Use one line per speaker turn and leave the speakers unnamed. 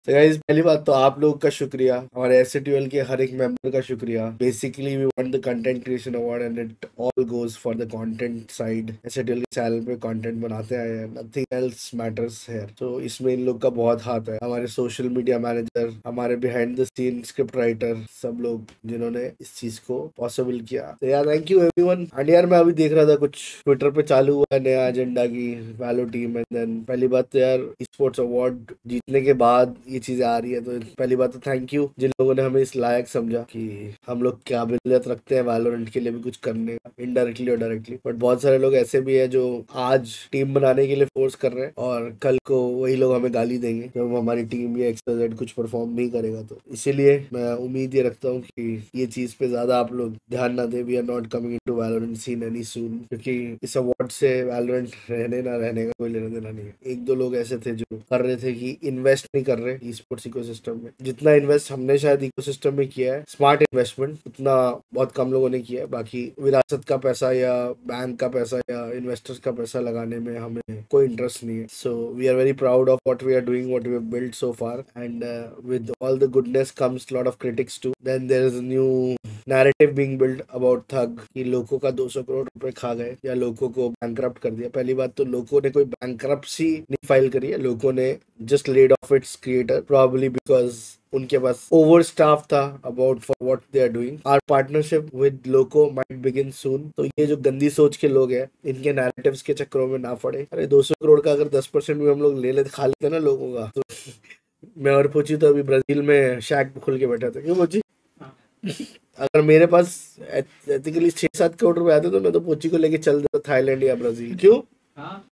तो गाइस, पहली बात तो आप लोग का शुक्रिया, हमारे एसए12 के हर एक मेंबर का शुक्रिया। Basically we want the content creation award and it all goes for the content side. एसए12 के चैनल पे कंटेंट बनाते आए हैं, नथिंग एल्स मैटर्स हियर। तो इसमें इन लोग का बहुत हाथ है, हमारे सोशल मीडिया मैनेजर, हमारे behind the scene script writer, सब लोग जिन्होंने इस चीज को पॉसिबल किया। तो यार थैंक यू एवरीवन। एंड यार मैं अभी देख रहा था कुछ ट्विटर पे चालू हुआ है नया एजेंडा की वैलो टीम। एंड देन पहली बात तो यार स्पोर्ट्स अवार्ड जीतने के बाद ये चीजें आ रही है, तो पहली बात तो थैंक यू जिन लोगों ने हमें इस लायक समझा कि हम लोग काबिलियत रखते हैं वैलोरेंट के लिए भी कुछ करने का, इनडायरेक्टली और डायरेक्टली। बट बहुत सारे लोग ऐसे भी है जो आज टीम बनाने के लिए फोर्स कर रहे हैं और कल को वही लोग हमें गाली देंगे जब हमारी टीम या XYZ कुछ परफॉर्म नहीं करेगा। तो इसीलिए मैं उम्मीद ये रखता हूँ कि ये चीज पे ज्यादा आप लोग ध्यान ना दें। We are not coming into Valorant scene any soon, क्योंकि इस अवार्ड से वैलोरेंट रहने ना रहने का कोई लेना देना नहीं है। एक दो लोग ऐसे थे जो कर रहे थे कि इन्वेस्ट नहीं कर रहे ई स्पोर्ट्स इकोसिस्टम में। जितना इन्वेस्ट हमने शायद इकोसिस्टम में किया है, स्मार्ट इन्वेस्टमेंट, उतना बहुत कम लोगों ने किया है। बाकी विरासत का पैसा या बैंक का पैसा या इन्वेस्टर्स का पैसा लगाने में हमें कोई इंटरेस्ट नहीं है। So we are very proud of what we are doing, what we have built so far. And with all the goodness comes lot of critics too. Then there is a new narrative being build about thug कि लोगों का 200 करोड़ रुपए खा गए या लोगों को bankrupt कर दिया। पहली बात तो लोगों ने कोई बैंकरप्सी नहीं फाइल करी है, लोगों ने just laid off its creator, probably because उनके पास ओवर स्टाफ था about for what they are doing. Our partnership with Loco might begin soon. तो ये जो गंदी सोच के लोग हैं, इनके नैरेटिव्स के चक्करों में ना पड़े। अरे 200 करोड़ का अगर 10% भी हम लोग ले लेते, खा लेते ना लोगों का, तो मैं और पूछी तो अभी ब्राजील में शैक खुल के बैठा था। क्यों पूछी? अगर मेरे पास एथिकली 6-7 करोड़ रुपए आते तो मैं तो पोची को लेके चल देता थाईलैंड या ब्राजील। क्यों?